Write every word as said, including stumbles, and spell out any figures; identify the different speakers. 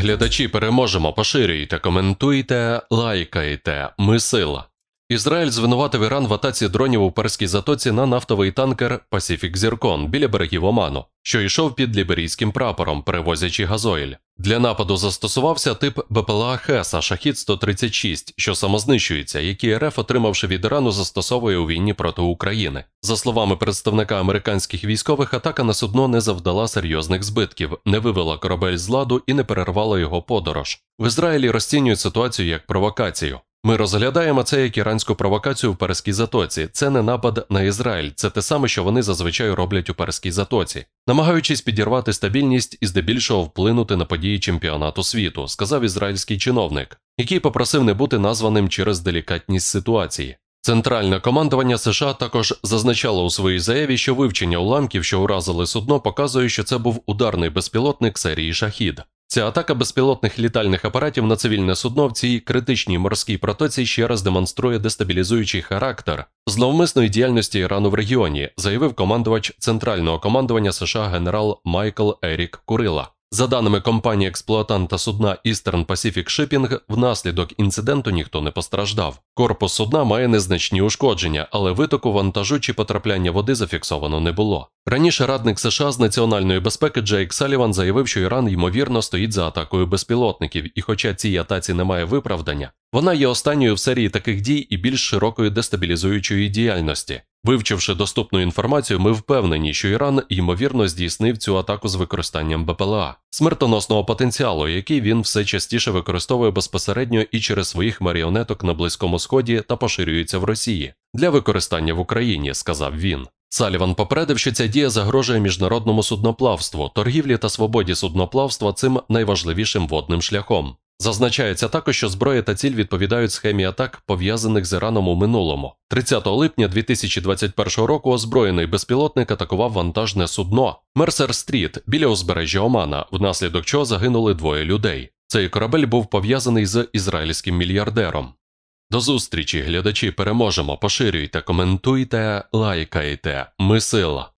Speaker 1: Глядачі, переможемо, поширюйте, коментуйте, лайкайте. Ми сила. Ізраїль звинуватив Іран в атаці дронів у Перській затоці на нафтовий танкер Pacific Zircon біля берегів Оману, що йшов під ліберійським прапором, перевозячи газоїль. Для нападу застосувався тип БПЛА Хеса Шахід сто тридцять шість, що самознищується, який РФ, отримавши від Ірану, застосовує у війні проти України. За словами представника американських військових, атака на судно не завдала серйозних збитків, не вивела корабель з ладу і не перервала його подорож. В Ізраїлі розцінюють ситуацію як провокацію. Ми розглядаємо це як іранську провокацію в Перській затоці. Це не напад на Ізраїль, це те саме, що вони зазвичай роблять у Перській затоці, намагаючись підірвати стабільність і здебільшого вплинути на події чемпіонату світу, сказав ізраїльський чиновник, який попросив не бути названим через делікатність ситуації. Центральне командування США також зазначало у своїй заяві, що вивчення уламків, що уразили судно, показує, що це був ударний безпілотник серії «Шахід». Ця атака безпілотних літальних апаратів на цивільне судно в цій критичній морській протоці ще раз демонструє дестабілізуючий характер зловмисної діяльності Ірану в регіоні, заявив командувач Центрального командування США генерал Майкл Ерік Курила. За даними компанії-експлуатанта судна Eastern Pacific Shipping, внаслідок інциденту ніхто не постраждав. Корпус судна має незначні ушкодження, але витоку вантажу чи потрапляння води зафіксовано не було. Раніше радник США з національної безпеки Джейк Саліван заявив, що Іран, ймовірно, стоїть за атакою безпілотників, і хоча цій атаці немає виправдання, вона є останньою в серії таких дій і більш широкої дестабілізуючої діяльності. Вивчивши доступну інформацію, ми впевнені, що Іран, ймовірно, здійснив цю атаку з використанням БПЛА, смертоносного потенціалу, який він все частіше використовує безпосередньо і через своїх маріонеток на Близькому Сході та поширюється в Росії, для використання в Україні, сказав він. Саліван попередив, що ця дія загрожує міжнародному судноплавству, торгівлі та свободі судноплавства цим найважливішим водним шляхом. Зазначається також, що зброя та ціль відповідають схемі атак, пов'язаних з Іраном у минулому. тридцятого липня дві тисячі двадцять першого року озброєний безпілотник атакував вантажне судно Мерсер-Стріт біля узбережжя Омана, внаслідок чого загинули двоє людей. Цей корабель був пов'язаний з ізраїльським мільярдером. До зустрічі, глядачі, переможемо, поширюйте, коментуйте, лайкайте. Ми сила.